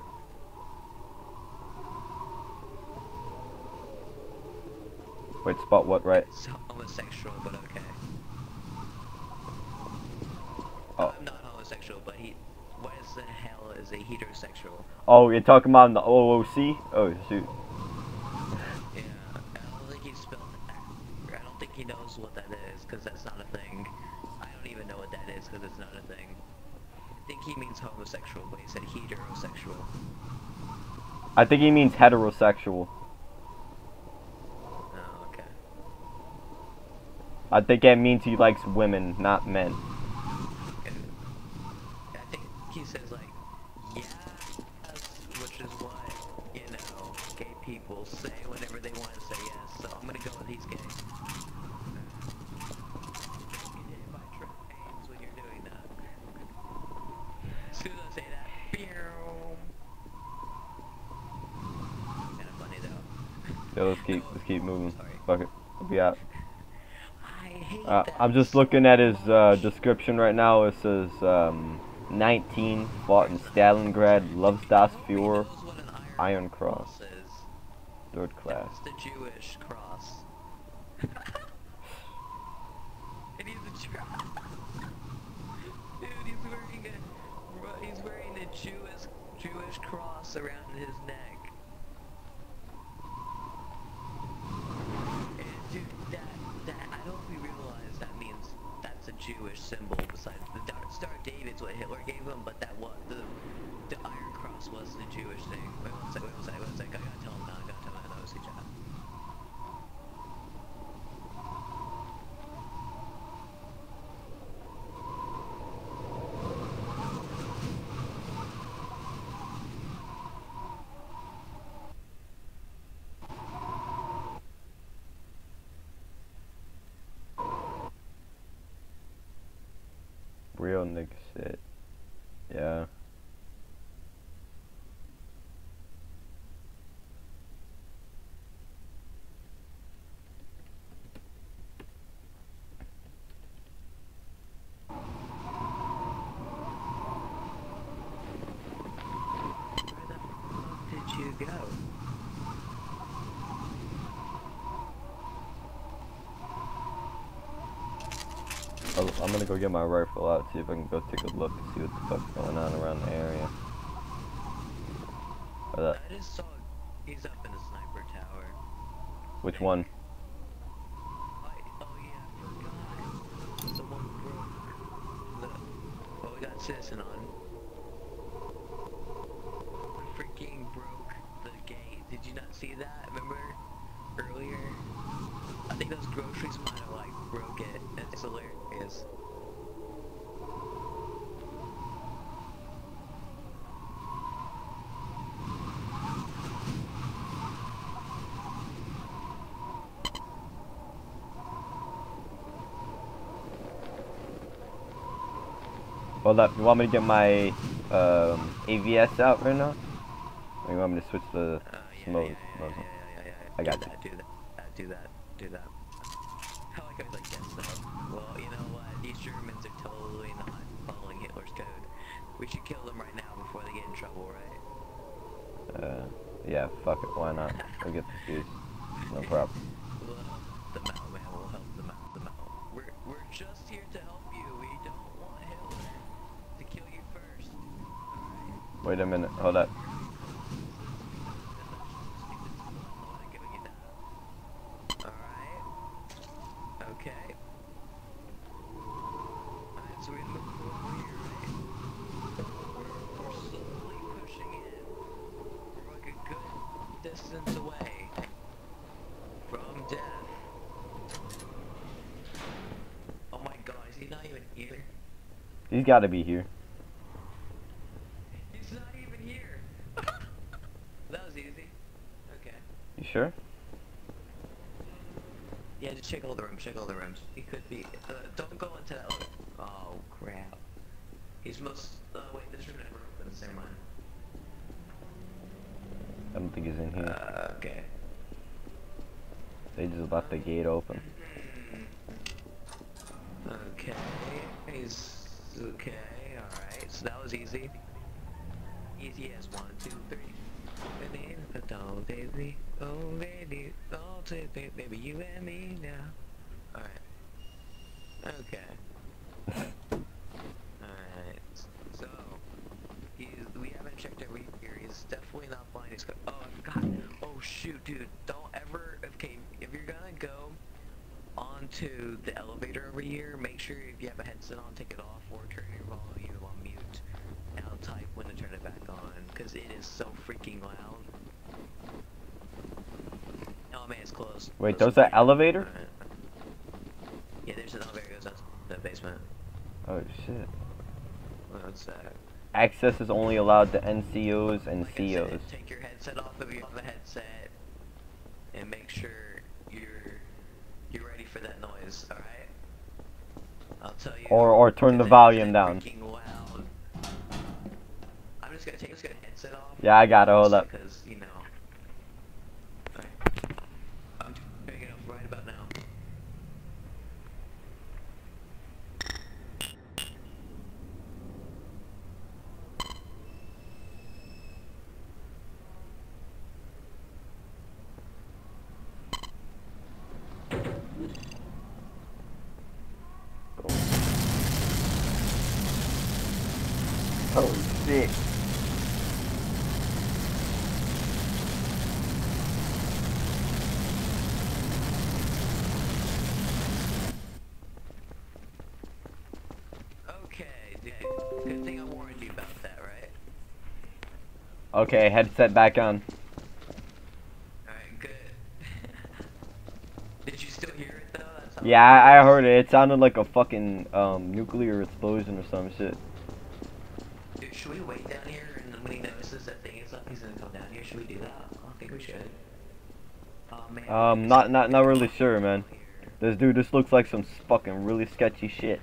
Speaker 1: Wait, spot what, right?
Speaker 2: It's homosexual, but okay.
Speaker 1: Oh.
Speaker 2: I'm not homosexual, but what is the hell is a heterosexual?
Speaker 1: Oh, you're talking about in the OOC? Oh, shoot.
Speaker 2: Yeah, I don't think he spelled that. I don't think he knows what that is, because that's not a thing. I don't even know what that is, because it's not a thing. I think he means homosexual, but he said heterosexual.
Speaker 1: I think he means heterosexual.
Speaker 2: Oh, okay.
Speaker 1: I think that means he likes women, not men.
Speaker 2: I think he says like, yes, which is what, you know, gay people say whenever they want to say yes, so I'm gonna go with he's gay. Get hit by trains when you're doing that. As soon as I say that, kinda funny though.
Speaker 1: Yo, let's keep moving. Fuck it. I'll be out.
Speaker 2: I hate that.
Speaker 1: I'm just looking at his description right now. It says 19, fought in Stalingrad, loves Das
Speaker 2: Nobody
Speaker 1: Führer,
Speaker 2: knows what an
Speaker 1: Iron Cross,
Speaker 2: is.
Speaker 1: 3rd class.
Speaker 2: That's the Jewish cross. And he's a Jew. Dude, he's wearing a Jewish cross around his neck. And dude, that I don't know if we realize that means that's a Jewish symbol besides the Star of David's what Hitler gave him, but that was the Iron Cross was the Jewish thing. Wait one sec. I gotta tell him now. I gotta tell him that was his job.
Speaker 1: Real nigga shit. Yeah.
Speaker 2: Where the fuck did you go?
Speaker 1: I'm gonna go get my rifle out, see if I can go take a look and see what the fuck's going on around the area.
Speaker 2: I just saw He's up in the sniper tower.
Speaker 1: Which one?
Speaker 2: Oh yeah, I forgot. The one broke. Well, we got Citizen on. Freaking broke the gate. Did you not see that? Remember earlier? I think those groceries might have like broke it. It's hilarious.
Speaker 1: Hold up, you want me to get my AVS out right now? Or you want me to switch the smoke? I got you.
Speaker 2: Do that. I like how he's like, yes, no. Well, you know what? These Germans are totally not following Hitler's code. We should kill them right now before they get in trouble, right?
Speaker 1: Yeah, fuck it, why not? We'll get this dude. No problem.
Speaker 2: We'll help them out, man. We'll help them out. We're just here to help you. We don't want Hitler to kill you first. Alright.
Speaker 1: Wait a minute, hold up.
Speaker 2: Okay. Alright, so we're gonna move over here, right? We're slowly pushing in. We're like a good distance away from death. Oh my god, is he not even here?
Speaker 1: He's gotta be here.
Speaker 2: He's not even here! That was easy. Okay.
Speaker 1: You sure?
Speaker 2: Yeah, just check all the rooms, He could be, don't go into that, oh crap. He's most, wait, this room never opens, never mind.
Speaker 1: I don't think he's in here.
Speaker 2: Okay.
Speaker 1: They just left the gate open.
Speaker 2: Okay, he's, okay, alright, so that was easy. Easy as 1, 2, 3. Oh, baby, oh, baby, oh, baby, you and me now. Alright. Okay. Alright. So, we haven't checked every here. He's definitely not blind. He's oh, I forgot. Oh, shoot, dude. Don't ever, okay, if you're gonna go onto the elevator over here, make sure if you have a headset on, take it off, or turn your volume on mute. And I'll type when to turn it back on, because it is so freaking loud. Oh man, it's closed.
Speaker 1: Wait, there's an elevator?
Speaker 2: Right. Yeah, there's an elevator that goes down to the basement.
Speaker 1: Oh shit.
Speaker 2: What's that?
Speaker 1: Access is only allowed to NCOs and
Speaker 2: Like I said,
Speaker 1: COs.
Speaker 2: take your headset off if you have a headset, and make sure you're ready for that noise. All right. I'll tell you.
Speaker 1: Or turn the volume down.
Speaker 2: Freaking loud. I'm just gonna take this headset off.
Speaker 1: Yeah, I got it. Hold up.
Speaker 2: Because you know. Alright. I'm turning it off right about now.
Speaker 1: Oh shit.
Speaker 2: Okay, dude. Good thing I warned you about that, right?
Speaker 1: Okay, headset back on.
Speaker 2: Alright, good. Did you still hear it though? That's how
Speaker 1: Yeah, I heard it. It sounded like a fucking nuclear explosion or some shit.
Speaker 2: Dude, should we wait down here and when he notices that thing is up, he's gonna come down here? Should we do that? I think we should. Oh man.
Speaker 1: Not really sure, man. This looks like some fucking really sketchy shit.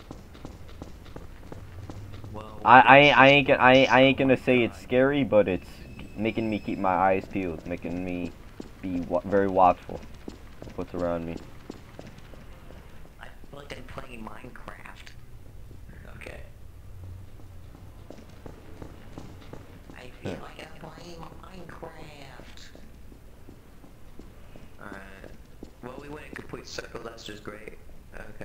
Speaker 2: Well,
Speaker 1: I ain't gonna say it's scary, but it's making me keep my eyes peeled, making me be very watchful of what's around me.
Speaker 2: I feel like I'm playing Minecraft. Okay. I feel like I'm playing Minecraft. Alright. Well, we went in complete circle, that's just great. Okay.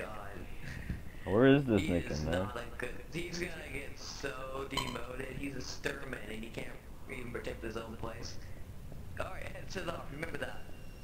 Speaker 2: god.
Speaker 1: Where is this
Speaker 2: He
Speaker 1: nigga,
Speaker 2: is
Speaker 1: man?
Speaker 2: not a good. He's gonna get so demoted. He's a sturman and he can't even protect his own place. Alright, head to the off. Remember that.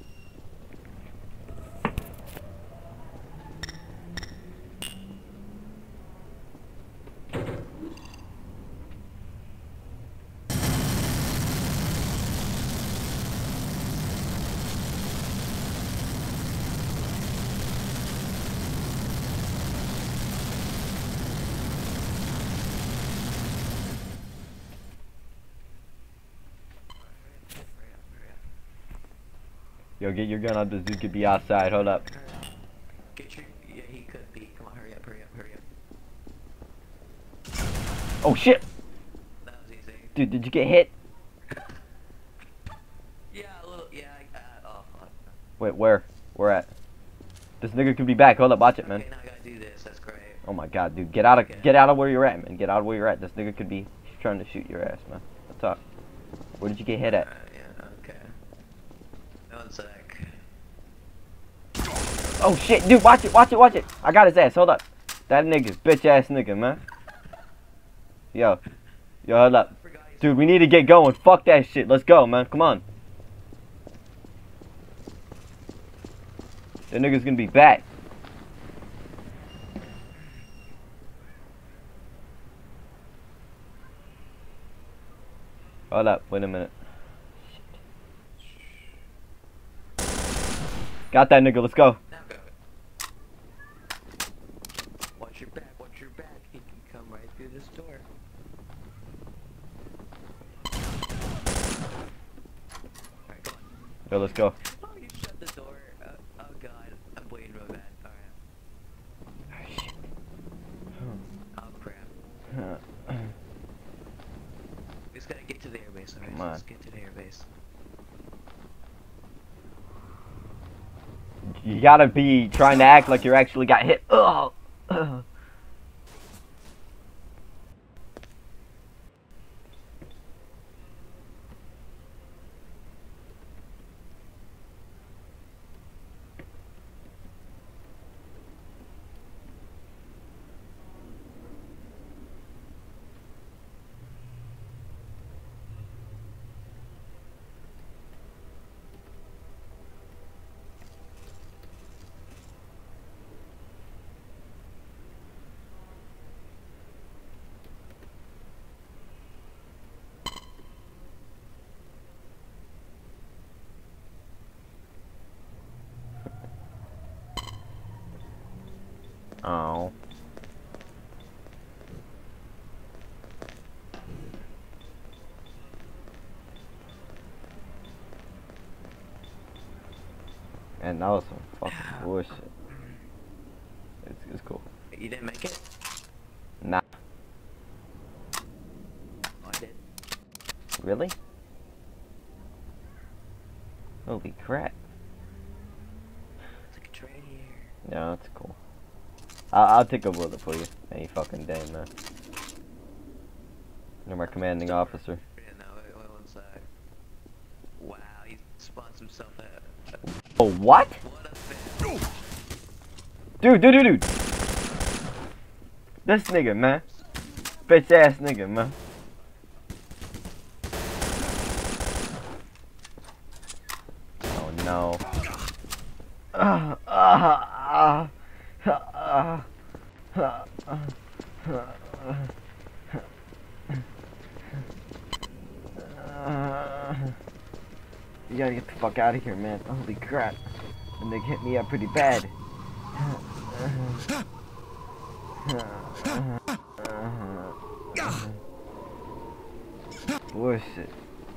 Speaker 1: Yo, get your gun out. This dude could be outside. Hold up.
Speaker 2: Get your. Yeah, he could be. Come on, hurry up, hurry up, hurry up.
Speaker 1: Oh shit!
Speaker 2: That was easy.
Speaker 1: Dude, did you get hit?
Speaker 2: Yeah, a little. Yeah. Oh, fuck.
Speaker 1: Wait, where? Where at? This nigga could be back. Hold up, watch it, man.
Speaker 2: Okay, now I gotta do this. That's great.
Speaker 1: Oh my god, dude, get out of where you're at, man. Get out of where you're at. This nigga could be trying to shoot your ass, man. What's up? Where did you get hit at?
Speaker 2: Yeah, okay. One sec.
Speaker 1: Oh shit, dude, watch it, watch it, watch it. I got his ass. Hold up. That nigga, bitch ass nigga, man. Yo, hold up, dude. We need to get going. Fuck that shit. Let's go, man. Come on. That nigga's gonna be back. Hold up, wait a minute. Got that nigga, let's go.
Speaker 2: Now go. Watch your back, watch your back. He can come right through this door. Alright, come on.
Speaker 1: Yo, let's go.
Speaker 2: Oh, you shut the door. Oh god, I'm bleeding real bad. Alright. Oh crap. We just gotta get to the airbase, alright?
Speaker 1: Come on.
Speaker 2: Let's get to the airbase.
Speaker 1: You gotta be trying to act like you actually got hit. Ugh. Oh. And that was some fucking bullshit. It's cool.
Speaker 2: You didn't make it?
Speaker 1: Nah.
Speaker 2: Oh, I did.
Speaker 1: Really? Holy crap.
Speaker 2: It's like a train here.
Speaker 1: No, that's cool. I'll take a bullet for you any fucking day, man. You're my commanding officer.
Speaker 2: Yeah, no, wait one sec. Wow, he spawns himself at...
Speaker 1: Oh, what?
Speaker 2: What a fan.
Speaker 1: Dude. This nigga, man. Bitch ass nigga, man. Oh no. You gotta get the fuck out of here, man. Holy crap. And they hit me up pretty bad. Bullshit.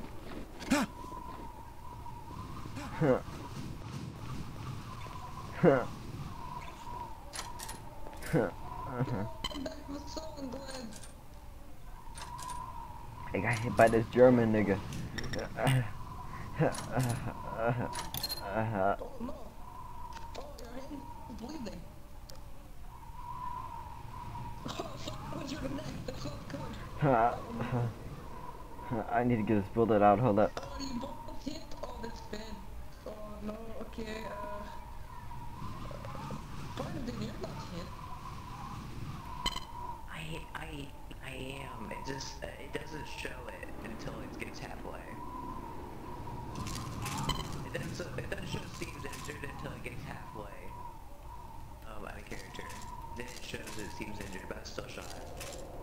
Speaker 1: I got hit by this German nigga.
Speaker 3: Oh no. Oh, your hand is bleeding. Oh, fuck, was your neck? That's not good.
Speaker 1: I need to get this bullet out. Hold up.
Speaker 3: Oh, you both hit? Oh, that's bad. Oh no, okay, Pardon, dude, you're not
Speaker 2: halfway out of character. Then it shows it seems injured, but I still shot it.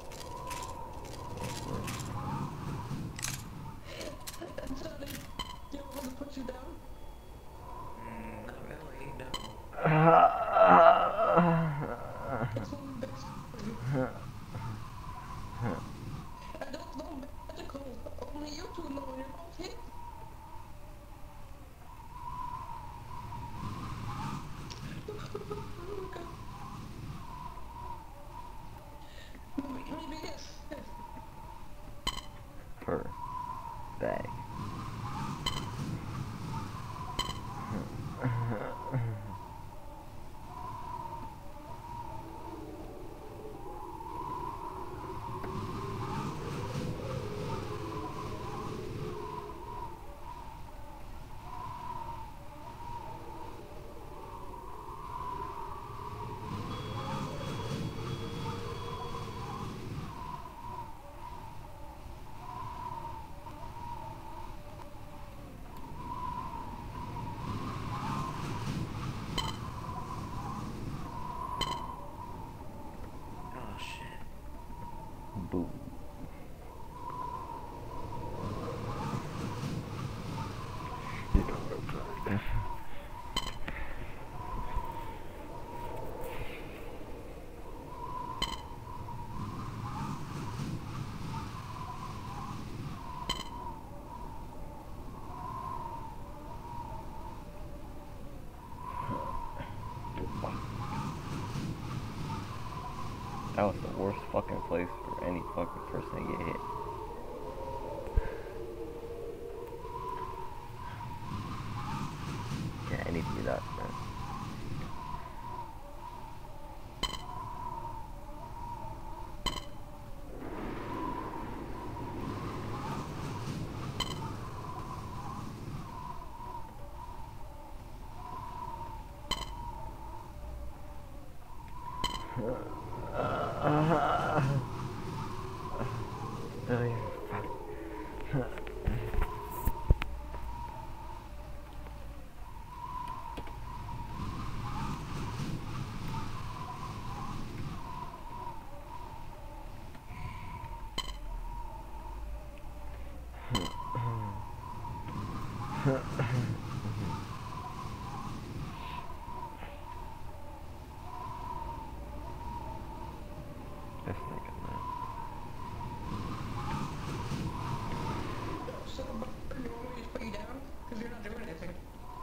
Speaker 3: And so they don't want to put you down?
Speaker 2: Not really, no.
Speaker 3: It's only best for you. I don't know magical. Only you two know you're both hit. Maybe yes.
Speaker 1: Her bag.
Speaker 2: Oh shit.
Speaker 1: Boom. You know what I'm saying. That was the worst fucking place for any fucking person to get hit. Yeah, I need to get up, man. Oh, yeah. This nigga, man.
Speaker 3: So, but you want me to just put you down? Because you're not doing anything.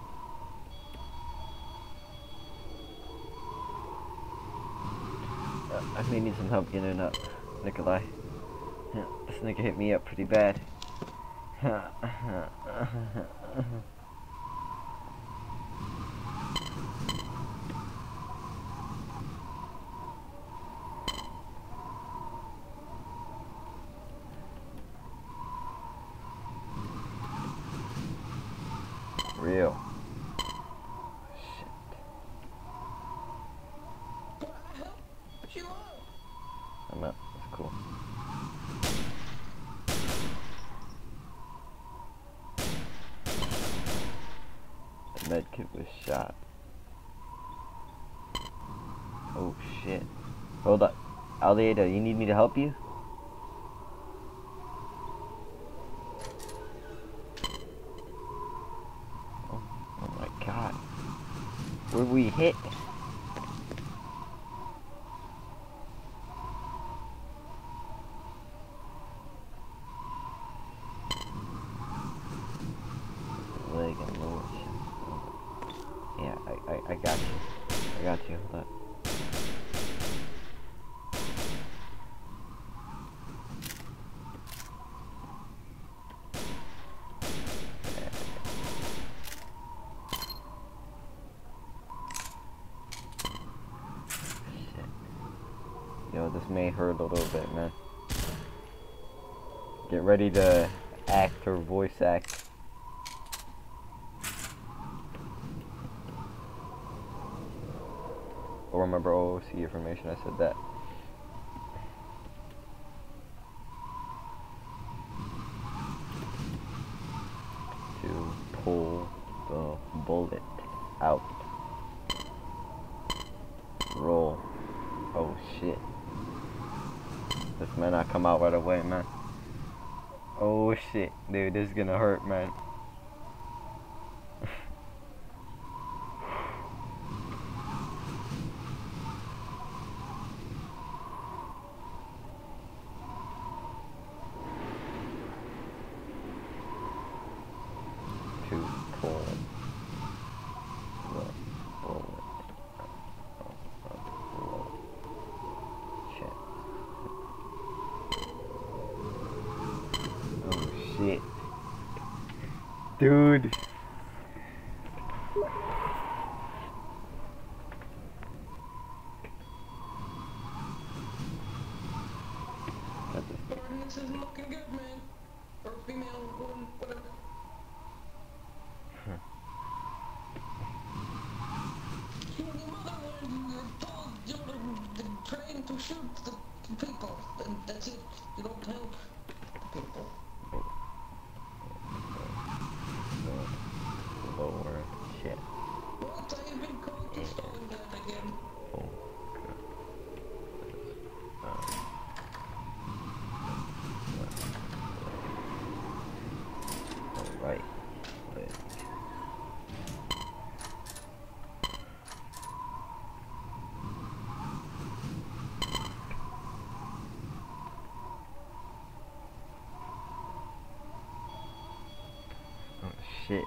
Speaker 1: I may need some help getting up, Nikolai. This nigga hit me up pretty bad. Real. Shit.
Speaker 3: But I helped you out.
Speaker 1: I'm up. That's cool. The medkit was shot. Oh shit. Hold up. Aldeida, you need me to help you? Oh my god. Where we hit? Leg and lower shit. Yeah, I got you. I got you. Hold up. Yo, this may hurt a little bit, man. Get ready to act or voice act. Or remember OOC information, I said that. To pull the bullet out. shit. This may not come out right away, man. Oh shit, dude, this is gonna hurt, man. To pull the bullet out of the chest. Oh shit. Dude.
Speaker 3: Gordon, this isn't looking good, man. Or female, woman, whatever. You and your mother learned you're told you're trained to shoot the people, and that's it. You don't help the people.
Speaker 1: Lower shit.
Speaker 3: What? I have been called to stolen that again.
Speaker 1: Oh, right leg. Oh shit.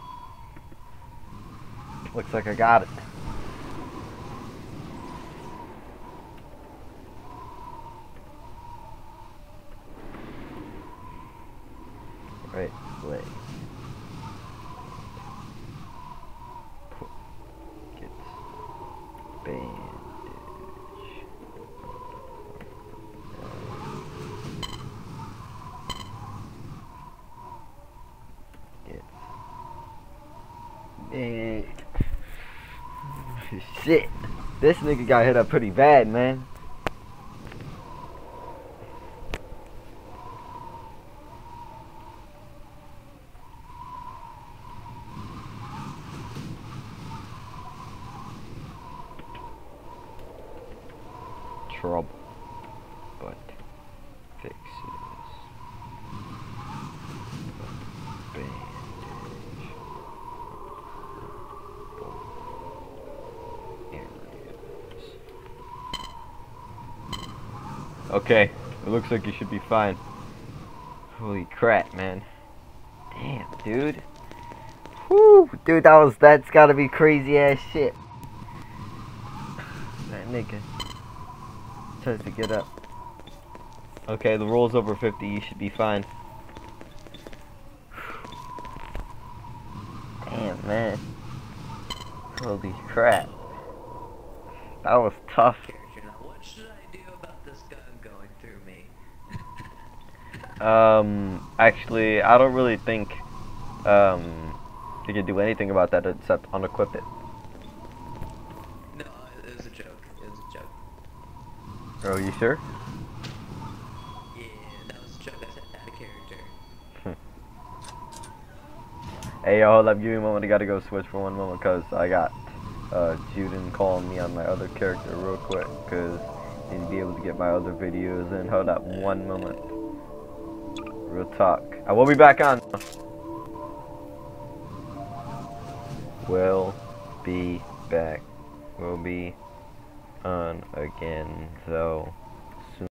Speaker 1: Looks like I got it. Right leg. Get bandage. Get bandage. Shit. This nigga got hit up pretty bad, man. Trouble, but fixes. Bandage. Okay, it looks like you should be fine. Holy crap, man. Damn, dude. Whew, dude, that's gotta be crazy ass shit. That nigga tries to get up. Okay, the roll's over 50, you should be fine. Damn, man. Holy crap. That was tough.
Speaker 2: Now, what should I do about this gun going through me?
Speaker 1: Actually, I don't really think, you can do anything about that except unequip it.
Speaker 2: No, it was a joke. It was a joke.
Speaker 1: Oh, you sure?
Speaker 2: Yeah, that was a joke. I said out of character.
Speaker 1: Hey, yo, hold up, give me a moment, I gotta go switch for one moment, cause I got, Juden calling me on my other character real quick, cause I need to be able to get my other videos in. Hold up, one moment. Real talk. I will be back on. Will be back. Will be on again, though.